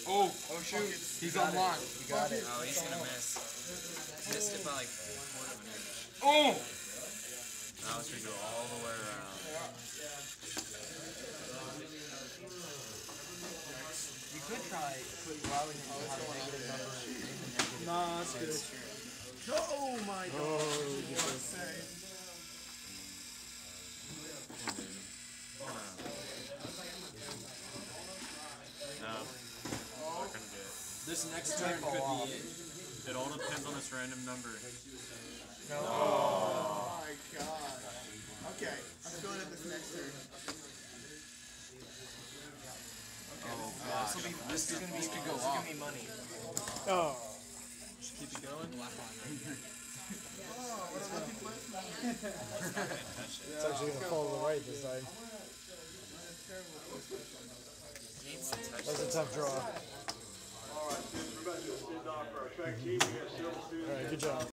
Oh shoot. He's unlocked. You got it. Oh, he's gonna miss. Missed it by like a quarter of an inch. Oh! Now it's gonna go all the way around. You could try allowing him to have a negative number and negative. Nah, that's good. Oh my god. No. Not gonna do it. This next turn could be it. It all depends on this random number. No. Oh my god. Okay, I'm going at this next turn. Oh god. This could go Give off. me money. Oh. Just keep it going. Oh, what a lucky placement. It's actually going to fall to the right this time. That's a tough draw. All right, we're about to send off our track team. We got several students. All right, good job.